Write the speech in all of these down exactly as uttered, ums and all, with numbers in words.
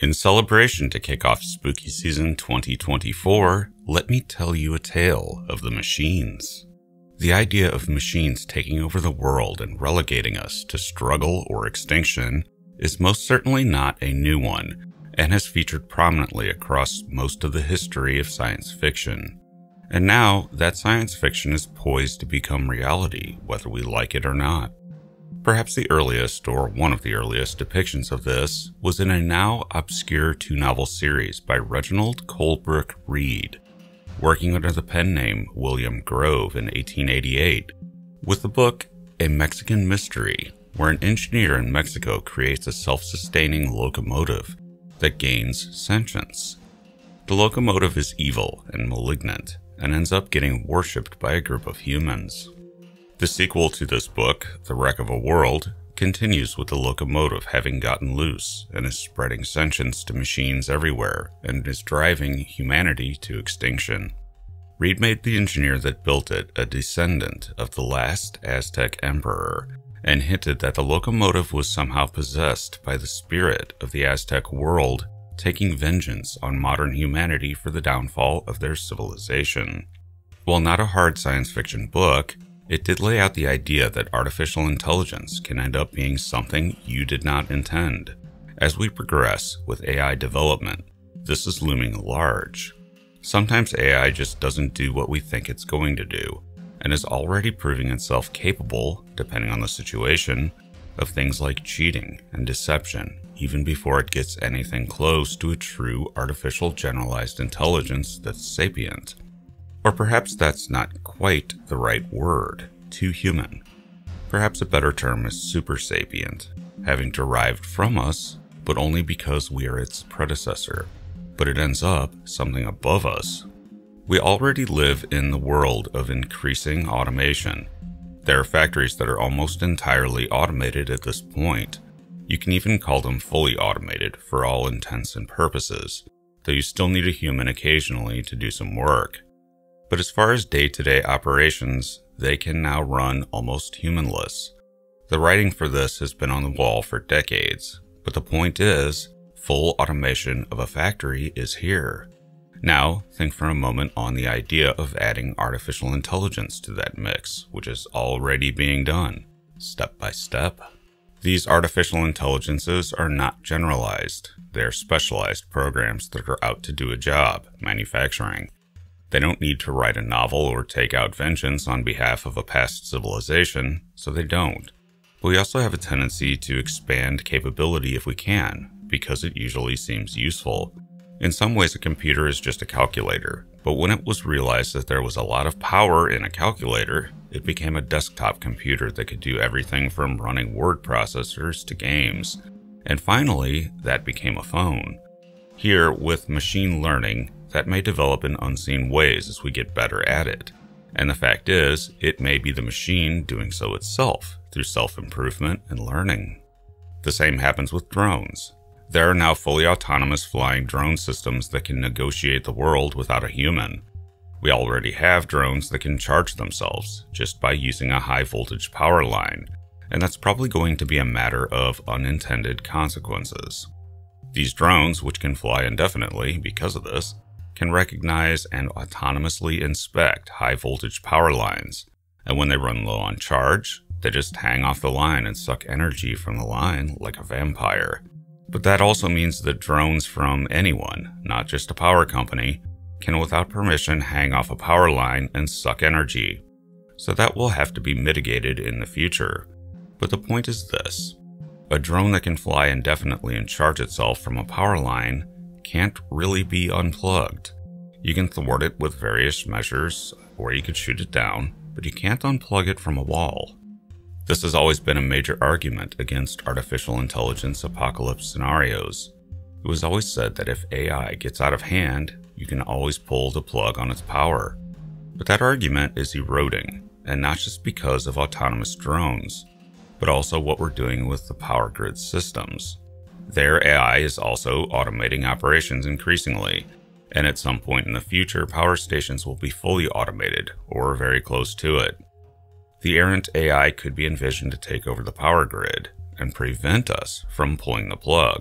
In celebration to kick off spooky season twenty twenty-four, let me tell you a tale of the machines. The idea of machines taking over the world and relegating us to struggle or extinction is most certainly not a new one, and has featured prominently across most of the history of science fiction. And now, that science fiction is poised to become reality, whether we like it or not. Perhaps the earliest, or one of the earliest, depictions of this was in a now obscure two-novel series by Reginald Colebrook Reed, working under the pen name William Grove in eighteen eighty-eight, with the book A Mexican Mystery, where an engineer in Mexico creates a self-sustaining locomotive that gains sentience. The locomotive is evil and malignant, and ends up getting worshipped by a group of humans. The sequel to this book, The Wreck of a World, continues with the locomotive having gotten loose and is spreading sentience to machines everywhere and is driving humanity to extinction. Reed made the engineer that built it a descendant of the last Aztec emperor, and hinted that the locomotive was somehow possessed by the spirit of the Aztec world, taking vengeance on modern humanity for the downfall of their civilization. While not a hard science fiction book, it did lay out the idea that artificial intelligence can end up being something you did not intend. As we progress with A I development, this is looming large. Sometimes A I just doesn't do what we think it's going to do, and is already proving itself capable, depending on the situation, of things like cheating and deception, even before it gets anything close to a true artificial generalized intelligence that's sapient. Or perhaps that's not quite the right word, too human. Perhaps a better term is super sapient, having derived from us, but only because we are its predecessor. But it ends up something above us. We already live in the world of increasing automation. There are factories that are almost entirely automated at this point. You can even call them fully automated for all intents and purposes, though you still need a human occasionally to do some work. But as far as day-to-day operations, they can now run almost humanless. The writing for this has been on the wall for decades, but the point is, full automation of a factory is here. Now, think for a moment on the idea of adding artificial intelligence to that mix, which is already being done, step by step. These artificial intelligences are not generalized. They are specialized programs that are out to do a job, manufacturing. They don't need to write a novel or take out vengeance on behalf of a past civilization, so they don't. But we also have a tendency to expand capability if we can, because it usually seems useful. In some ways, a computer is just a calculator, but when it was realized that there was a lot of power in a calculator, it became a desktop computer that could do everything from running word processors to games. And finally, that became a phone. Here, with machine learning, that may develop in unseen ways as we get better at it. And the fact is, it may be the machine doing so itself, through self-improvement and learning. The same happens with drones. There are now fully autonomous flying drone systems that can negotiate the world without a human. We already have drones that can charge themselves just by using a high-voltage power line, and that's probably going to be a matter of unintended consequences. These drones, which can fly indefinitely because of this, can recognize and autonomously inspect high-voltage power lines, and when they run low on charge, they just hang off the line and suck energy from the line like a vampire. But that also means that drones from anyone, not just a power company, can without permission hang off a power line and suck energy. So that will have to be mitigated in the future. But the point is this: a drone that can fly indefinitely and charge itself from a power line can't really be unplugged. You can thwart it with various measures, or you could shoot it down, but you can't unplug it from a wall. This has always been a major argument against artificial intelligence apocalypse scenarios. It was always said that if A I gets out of hand, you can always pull the plug on its power. But that argument is eroding, and not just because of autonomous drones, but also what we're doing with the power grid systems. Their A I is also automating operations increasingly, and at some point in the future, power stations will be fully automated, or very close to it. The errant A I could be envisioned to take over the power grid and prevent us from pulling the plug,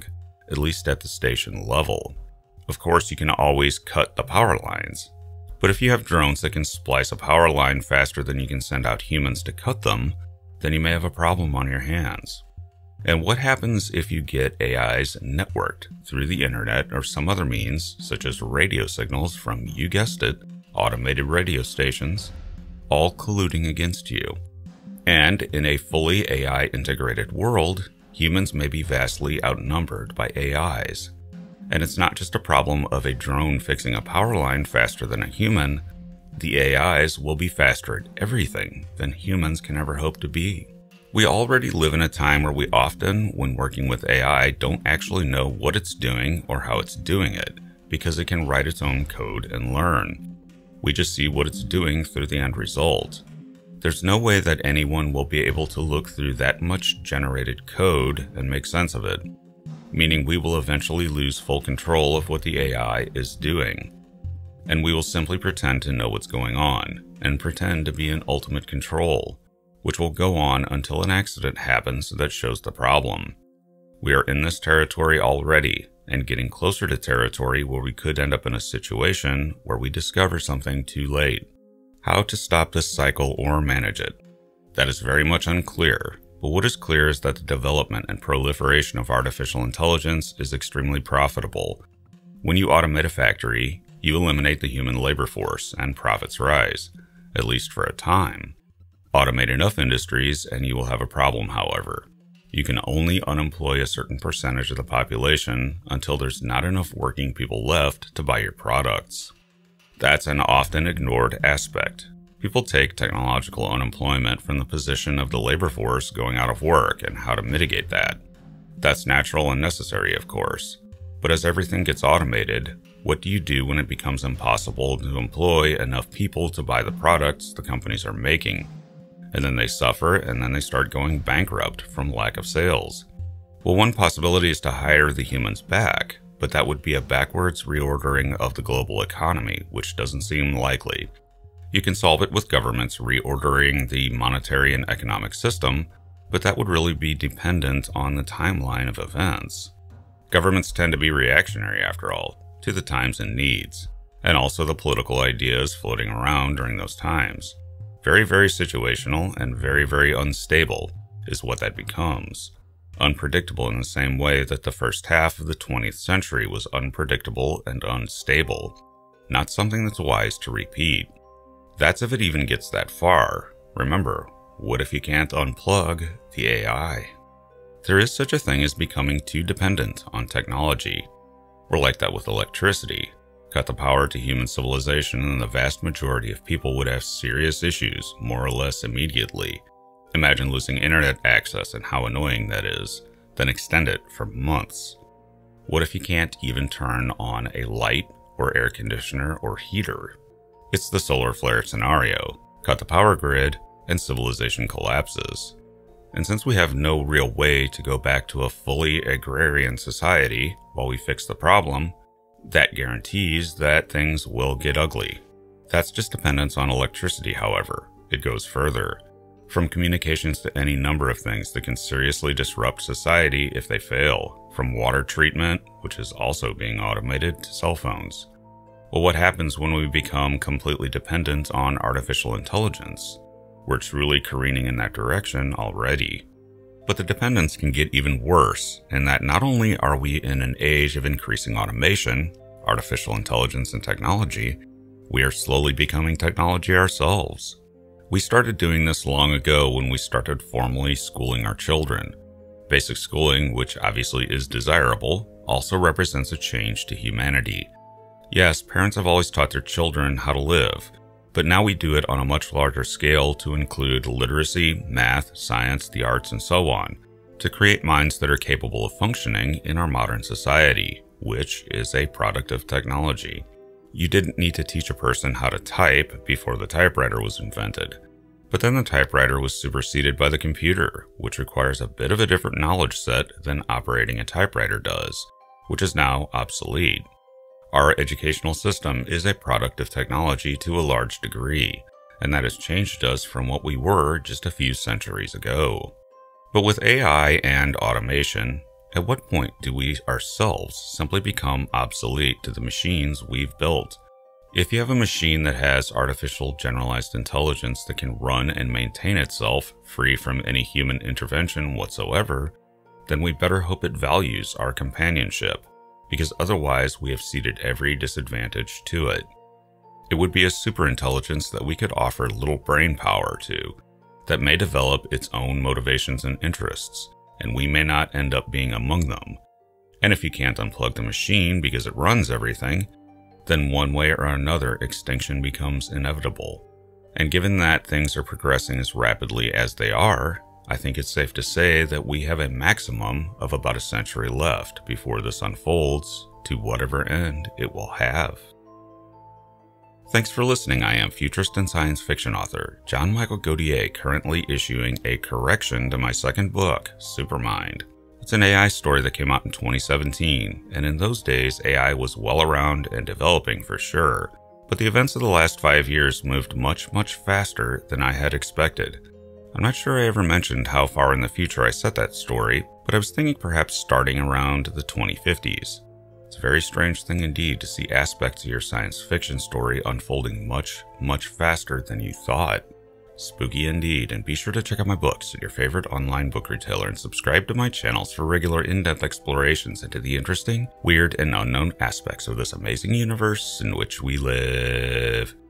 at least at the station level. Of course, you can always cut the power lines. But if you have drones that can splice a power line faster than you can send out humans to cut them, then you may have a problem on your hands. And what happens if you get A Is networked through the internet or some other means, such as radio signals from, you guessed it, automated radio stations, all colluding against you? And in a fully A I integrated world, humans may be vastly outnumbered by A Is. And it's not just a problem of a drone fixing a power line faster than a human. The A Is will be faster at everything than humans can ever hope to be. We already live in a time where we often, when working with A I, don't actually know what it's doing or how it's doing it, because it can write its own code and learn. We just see what it's doing through the end result. There's no way that anyone will be able to look through that much generated code and make sense of it, meaning we will eventually lose full control of what the A I is doing. And we will simply pretend to know what's going on, and pretend to be in ultimate control, which will go on until an accident happens that shows the problem. We are in this territory already, and getting closer to territory where we could end up in a situation where we discover something too late. How to stop this cycle or manage it? That is very much unclear, but what is clear is that the development and proliferation of artificial intelligence is extremely profitable. When you automate a factory, you eliminate the human labor force and profits rise, at least for a time. Automate enough industries and you will have a problem, however. You can only unemploy a certain percentage of the population until there's not enough working people left to buy your products. That's an often ignored aspect. People take technological unemployment from the position of the labor force going out of work and how to mitigate that. That's natural and necessary, of course. But as everything gets automated, what do you do when it becomes impossible to employ enough people to buy the products the companies are making? And then they suffer, and then they start going bankrupt from lack of sales. Well, one possibility is to hire the humans back, but that would be a backwards reordering of the global economy, which doesn't seem likely. You can solve it with governments reordering the monetary and economic system, but that would really be dependent on the timeline of events. Governments tend to be reactionary, after all, to the times and needs, and also the political ideas floating around during those times. Very, very situational and very, very unstable is what that becomes. Unpredictable in the same way that the first half of the twentieth century was unpredictable and unstable. Not something that's wise to repeat. That's if it even gets that far. Remember, what if you can't unplug the A I? There is such a thing as becoming too dependent on technology. We're like that with electricity. Cut the power to human civilization and the vast majority of people would have serious issues, more or less immediately. Imagine losing internet access and how annoying that is, then extend it for months. What if you can't even turn on a light or air conditioner or heater? It's the solar flare scenario. Cut the power grid and civilization collapses. And since we have no real way to go back to a fully agrarian society while we fix the problem, that guarantees that things will get ugly. That's just dependence on electricity, however. It goes further. From communications to any number of things that can seriously disrupt society if they fail. From water treatment, which is also being automated, to cell phones. Well, what happens when we become completely dependent on artificial intelligence? We're truly careening in that direction already. But the dependence can get even worse, in that not only are we in an age of increasing automation, artificial intelligence and technology, we are slowly becoming technology ourselves. We started doing this long ago when we started formally schooling our children. Basic schooling, which obviously is desirable, also represents a change to humanity. Yes, parents have always taught their children how to live, but now we do it on a much larger scale to include literacy, math, science, the arts, and so on, to create minds that are capable of functioning in our modern society, which is a product of technology. You didn't need to teach a person how to type before the typewriter was invented. But then the typewriter was superseded by the computer, which requires a bit of a different knowledge set than operating a typewriter does, which is now obsolete. Our educational system is a product of technology to a large degree, and that has changed us from what we were just a few centuries ago. But with A I and automation, At what point do we ourselves simply become obsolete to the machines we've built? If you have a machine that has artificial generalized intelligence that can run and maintain itself free from any human intervention whatsoever, then we better hope it values our companionship, because otherwise we have ceded every disadvantage to it. It would be a superintelligence that we could offer little brain power to, that may develop its own motivations and interests, and we may not end up being among them. And if you can't unplug the machine because it runs everything, then one way or another extinction becomes inevitable. And given that things are progressing as rapidly as they are, I think it's safe to say that we have a maximum of about a century left before this unfolds to whatever end it will have. Thanks for listening. I am futurist and science fiction author John Michael Godier, currently issuing a correction to my second book, Supermind. It's an A I story that came out in twenty seventeen, and in those days A I was well around and developing for sure, but the events of the last five years moved much, much faster than I had expected. I'm not sure I ever mentioned how far in the future I set that story, but I was thinking perhaps starting around the twenty fifties. It's a very strange thing indeed to see aspects of your science fiction story unfolding much, much faster than you thought. Spooky indeed, and be sure to check out my books at your favorite online book retailer and subscribe to my channels for regular in-depth explorations into the interesting, weird, and unknown aspects of this amazing universe in which we live.